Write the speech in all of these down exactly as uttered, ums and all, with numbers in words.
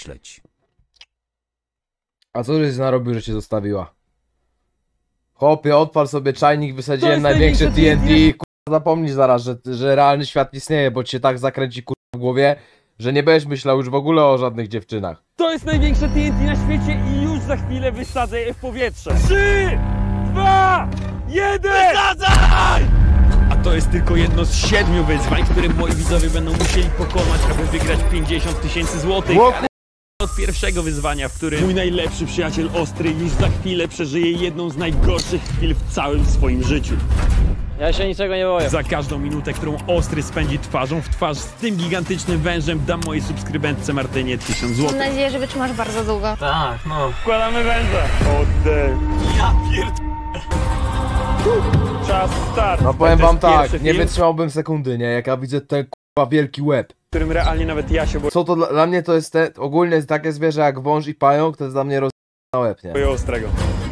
pomyśleć. A co żeś narobił, że cię zostawiła? Chłopie, odpal sobie czajnik, wysadziłem największe T N T, kurwa, zapomnij zaraz, że, że realny świat istnieje, bo cię tak zakręci kurwa w głowie, że nie będziesz myślał już w ogóle o żadnych dziewczynach. To jest największe T N T na świecie i już za chwilę wysadzę je w powietrze. Trzy, dwa, jeden! Wysadzaj! A to jest tylko jedno z siedmiu wyzwań, które moi widzowie będą musieli pokonać, aby wygrać pięćdziesiąt tysięcy złotych. Od pierwszego wyzwania, w którym mój najlepszy przyjaciel Ostry już za chwilę przeżyje jedną z najgorszych chwil w całym swoim życiu. Ja się niczego nie boję. Za każdą minutę, którą Ostry spędzi twarzą w twarz z tym gigantycznym wężem, dam mojej subskrybentce Martynie tysiąc złotych. Mam nadzieję, że wytrzymasz bardzo długo. Tak, no. Wkładamy węża. Oddech. Ja pierd... Czas start. No powiem wam tak, nie wytrzymałbym sekundy, nie? Jak ja widzę ten kurwa wielki łeb. W którym realnie nawet ja się boję. Co to dla, dla mnie to jest te, ogólnie takie zwierzę jak wąż i pająk, to jest dla mnie roz... na łeb, nie? Boję Ostrego.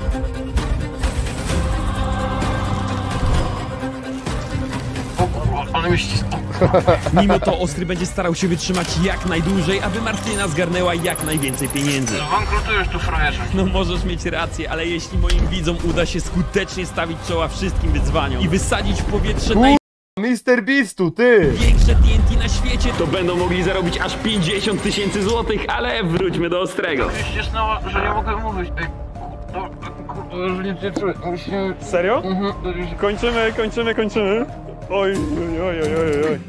Ale mi ścisnął. Mimo to Ostry będzie starał się wytrzymać jak najdłużej, aby Martyna zgarnęła jak najwięcej pieniędzy. Bankrutujesz tu, frajerze. No możesz mieć rację, ale jeśli moim widzom uda się skutecznie stawić czoła wszystkim wyzwaniom i wysadzić w powietrze Kur... naj... mister Beastu, ty! większe T N T na świecie, to będą mogli zarobić aż pięćdziesiąt tysięcy złotych, ale wróćmy do Ostrego. Ścisnęła, że nie mogę mówić. Ej, no, kurde, już nic nie czuję. Musimy... Serio? Mhm. Kończymy, kończymy, kończymy. Oj, oj, oj, oj, oj, oj.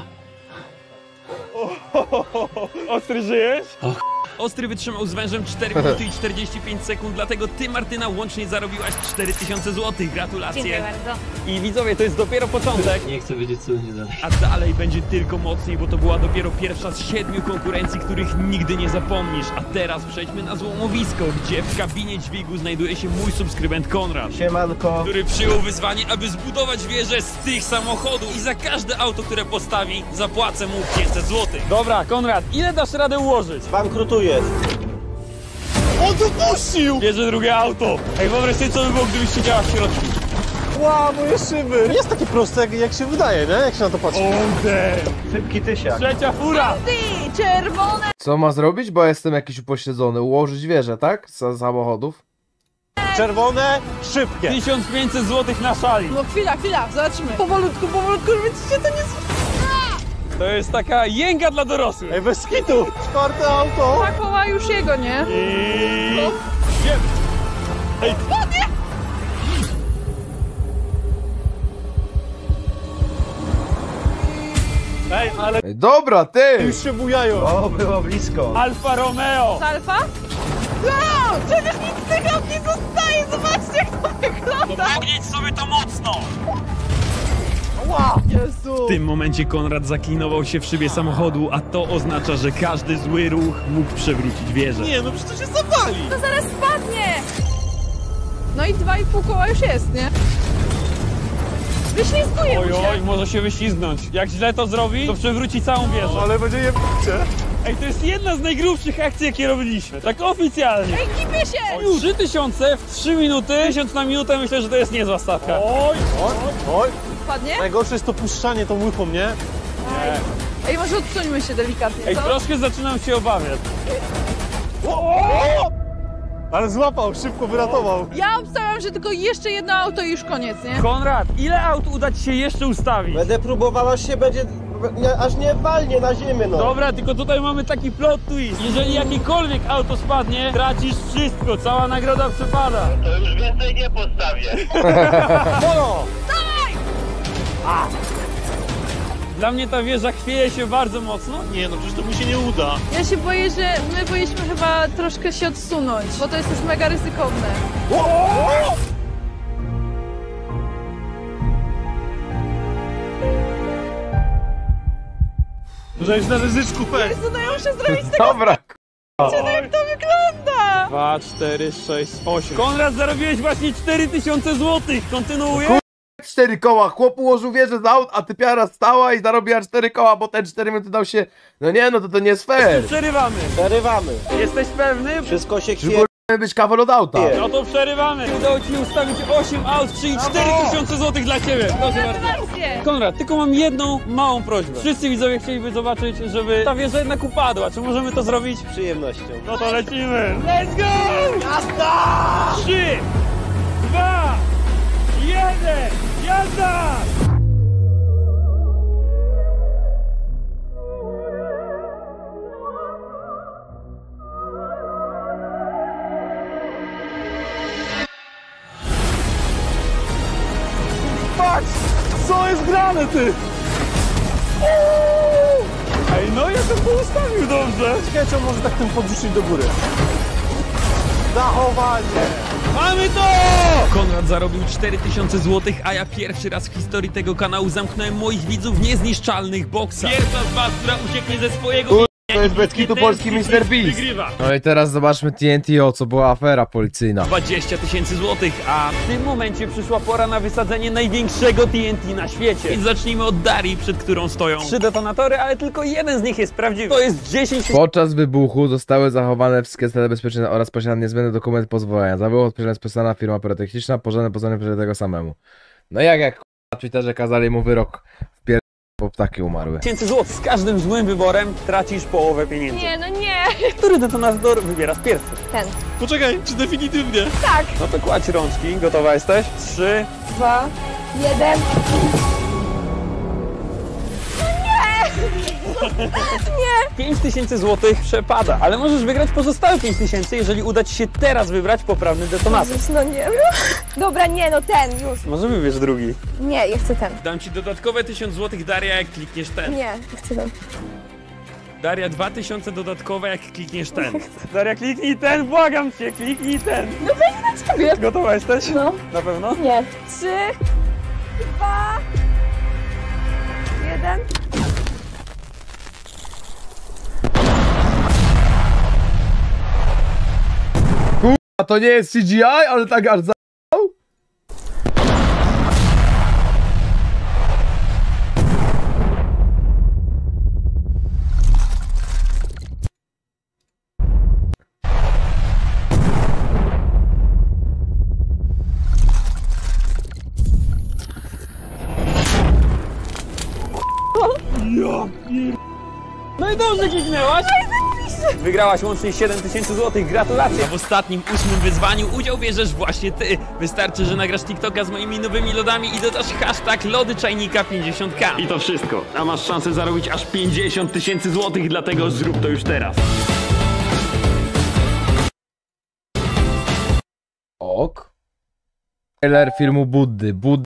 Ostry, żyjesz? Ostry wytrzymał z wężem cztery minuty i czterdzieści pięć sekund, dlatego ty, Martyna, łącznie zarobiłaś cztery tysiące złotych. Gratulacje. Dziękuję bardzo. I widzowie, to jest dopiero początek. Nie chcę wiedzieć, co będzie dalej. A dalej będzie tylko mocniej, bo to była dopiero pierwsza z siedmiu konkurencji, których nigdy nie zapomnisz. A teraz przejdźmy na złomowisko, gdzie w kabinie dźwigu znajduje się mój subskrybent Konrad. Siemanko. Który przyjął wyzwanie, aby zbudować wieżę z tych samochodów i za każde auto, które postawi, zapłacę mu pięćset złotych. Dobra, Konrad, ile dasz radę ułożyć? Bankrutuję. On dopuścił! Bierze drugie auto. Ej, wyobraź sobie, co by było, gdybyś siedziała w środku. Wow, moje szyby. Nie jest takie proste, jak, jak się wydaje, nie? Jak się na to patrzy. Oh damn. Szybki tysiak. Trzecia fura! Ty, czerwone! Co ma zrobić? Bo jestem jakiś upośledzony. Ułożyć wieżę, tak? Z samochodów. Czerwone, szybkie. tysiąc pięćset złotych na szali. No chwila, chwila, zobaczmy. Powolutku, powolutku, żeby ci się to nie... To jest taka jęga dla dorosłych. Ej, bez kitu. Czwarte auto. Dwa koła już jego, nie? I... Wiem. Ej, Ładnie! Ej, ale Ej, dobra, ty! Już się bujają. O, było blisko. Alfa Romeo. Z Alfa? No! Przecież nic z tych aut nie zostaje! Zobaczcie, jak to wygląda! Podnieś sobie to mocno. Jezu! W tym momencie Konrad zaklinował się w szybie samochodu, a to oznacza, że każdy zły ruch mógł przewrócić wieżę. Nie, no przecież się zapali. To zaraz spadnie! No i dwa i pół koła już jest, nie? Wyślizguje mu Oj, się! oj, może się wyślizgnąć. Jak źle to zrobi, to przewróci całą wieżę. Ale będzie je Ej, to jest jedna z najgrubszych akcji, jakie robiliśmy. Tak oficjalnie. Ej, kipie się! trzy tysiące w trzy minuty. tysiąc na minutę, myślę, że to jest niezła stawka. Oj, Oj, oj. Spadnie? Najgorsze jest to puszczanie tą łychą, nie? Ej, może odsuńmy się delikatnie, Ej, co? troszkę zaczynam się obawiać. Ale złapał, szybko wyratował. Ja obstawiam, że tylko jeszcze jedno auto i już koniec, nie? Konrad, ile aut uda ci się jeszcze ustawić? Będę próbowała się będzie... Nie, aż nie walnie na ziemię, no. Dobra, tylko tutaj mamy taki plot twist. Jeżeli jakiekolwiek auto spadnie, tracisz wszystko, cała nagroda przepada. To już więcej nie postawię. Polo! Dla mnie ta wieża chwieje się bardzo mocno. Nie, no przecież to mi się nie uda. Ja się boję, że my powinniśmy chyba troszkę się odsunąć, bo to jest już mega ryzykowne. Że jest na ryzyczku, fest. Jezu, no ja muszę zrobić tego, Dobra, jak to wygląda! Dwa, cztery, sześć, osiem. Konrad, zarobiłeś właśnie cztery tysiące złotych. Kontynuuję? Kur- cztery koła, chłop ułożył wieżę z aut, a typiara stała i zarobiła cztery koła, bo ten cztery minuty dał się... No nie, no to to nie jest fair. Przerywamy. Przerywamy. Jesteś pewny? Wszystko się Żeby chwieje. być kawał od auta. No to przerywamy. Udało ci ustawić osiem aut, czyli cztery tysiące złotych dla ciebie. Proszę bardzo. Gratulacje! Konrad, tylko mam jedną małą prośbę. Wszyscy widzowie chcieliby zobaczyć, żeby ta wieża jednak upadła. Czy możemy to zrobić? Z przyjemnością. No to lecimy. Let's go! Jazda! Trzy, dwa, jeden, jazda! Patrz! Co jest grane, ty? Uuu! Ej, no ja to poustawił dobrze. Ciekawe, czy on może tak tym podrzucić do góry. Zachowanie! Mamy to! Konrad zarobił cztery tysiące złotych, a ja pierwszy raz w historii tego kanału zamknąłem moich widzów w niezniszczalnych boksach. Pierwsza z was, która ucieknie ze swojego... To jest bez kitu polski mister Beast. Wygrywa. No i teraz zobaczmy T N T, o co była afera policyjna. dwadzieścia tysięcy złotych, a w tym momencie przyszła pora na wysadzenie największego T N T na świecie. Więc zacznijmy od Darii, przed którą stoją trzy detonatory, ale tylko jeden z nich jest prawdziwy. To jest dziesięć Podczas wybuchu zostały zachowane wszystkie stale bezpieczne oraz posiadane niezbędne dokumenty pozwolenia. Za wybuch odpowiedzialna jest posłana firma pyrotechniczna, pożądane poznanie przez tego samemu. No jak jak na Twitterze kazali mu wyrok w pier... bo ptaki umarły. tysięcy złotych. Z każdym złym wyborem tracisz połowę pieniędzy. Nie, no nie! Który detonator wybierasz pierwszy? Ten. Poczekaj, czy definitywnie? Tak! No to kładź rączki, gotowa jesteś? Trzy. Dwa, jeden. pięć tysięcy złotych przepada, ale możesz wygrać pozostałe pięć tysięcy, jeżeli uda ci się teraz wybrać poprawny detonator. Jezus, no nie. Dobra, nie, no ten już. Może wybierz drugi. Nie, ja chcę ten. Dam ci dodatkowe tysiąc złotych, Daria, jak klikniesz ten. Nie, ja chcę ten. Daria, dwa tysiące dodatkowe, jak klikniesz ten. Daria, kliknij ten, błagam cię, kliknij ten. No będzie na ciebie. Gotowa jesteś? No. Na pewno? Nie. Trzy, dwa, jeden. A to nie jest C G I, ale tak aż za... No i dobrze kliknęłaś. Wygrałaś łącznie siedem tysięcy złotych, gratulacje! A w ostatnim, ósmym wyzwaniu udział bierzesz właśnie ty. Wystarczy, że nagrasz TikToka z moimi nowymi lodami i dodasz hashtag lody czajnika pięćdziesiąt K. I to wszystko. A masz szansę zarobić aż pięćdziesiąt tysięcy złotych, dlatego zrób to już teraz. Ok. Trailer filmu Buddy. Buddy.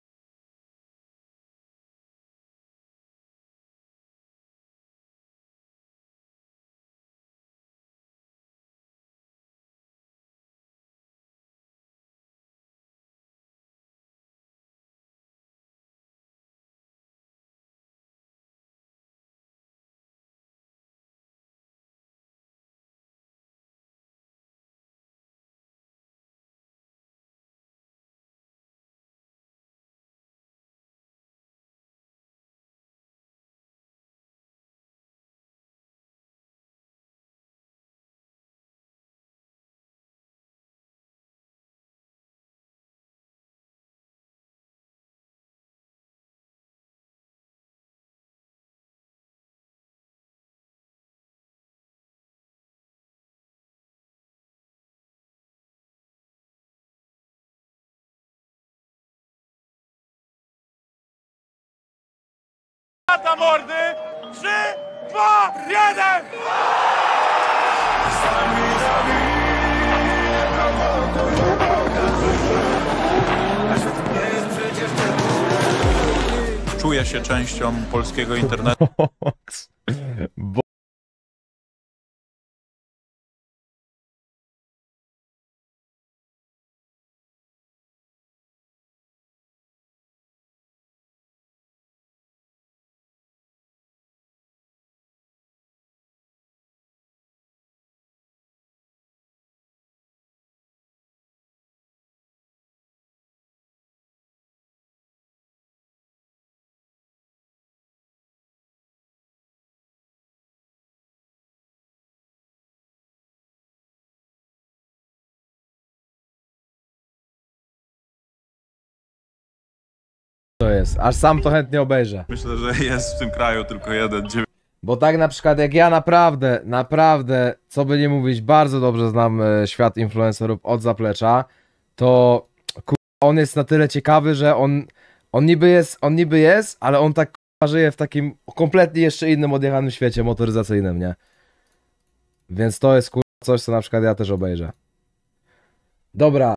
Lata mordy! Trzy, dwa, jeden! Czuję się częścią polskiego internetu. Bo to jest. Aż sam to chętnie obejrzę. Myślę, że jest w tym kraju tylko jeden. Bo tak na przykład jak ja naprawdę, naprawdę, co by nie mówić, bardzo dobrze znam e, świat influencerów od zaplecza, to kur... on jest na tyle ciekawy, że on, on niby jest, on niby jest, ale on tak kur... żyje w takim kompletnie jeszcze innym odjechanym świecie motoryzacyjnym, nie? Więc to jest kur... coś, co na przykład ja też obejrzę. Dobra.